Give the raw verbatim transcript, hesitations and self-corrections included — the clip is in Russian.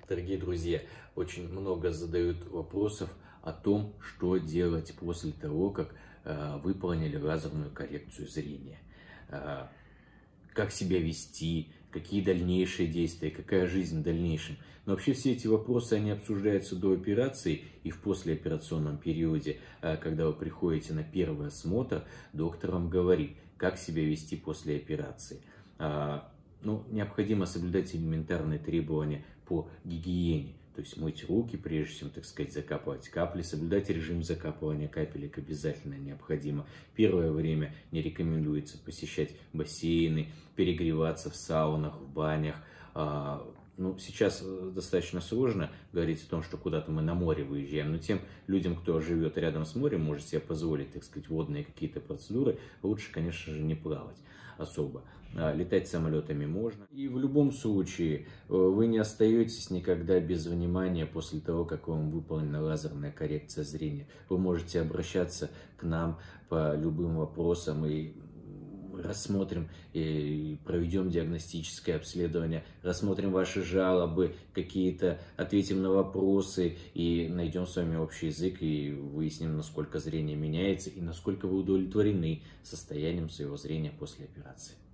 Дорогие друзья, очень много задают вопросов о том, что делать после того, как э, выполнили лазерную коррекцию зрения. Э, как себя вести, какие дальнейшие действия, какая жизнь в дальнейшем. Но вообще все эти вопросы, они обсуждаются до операции и в послеоперационном периоде. Э, когда вы приходите на первый осмотр, доктор вам говорит, как себя вести после операции. Э, Ну, необходимо соблюдать элементарные требования по гигиене. То есть мыть руки, прежде чем, так сказать, закапывать капли, соблюдать режим закапывания капелек обязательно необходимо. Первое время не рекомендуется посещать бассейны, перегреваться в саунах, в банях. Ну, сейчас достаточно сложно говорить о том, что куда-то мы на море выезжаем, но тем людям, кто живет рядом с морем, может себе позволить, так сказать, водные какие-то процедуры, лучше, конечно же, не плавать особо. Летать самолетами можно. И в любом случае вы не остаетесь никогда без внимания после того, как вам выполнена лазерная коррекция зрения. Вы можете обращаться к нам по любым вопросам и рассмотрим и проведем диагностическое обследование, рассмотрим ваши жалобы, какие-то, ответим на вопросы и найдем с вами общий язык и выясним, насколько зрение меняется и насколько вы удовлетворены состоянием своего зрения после операции.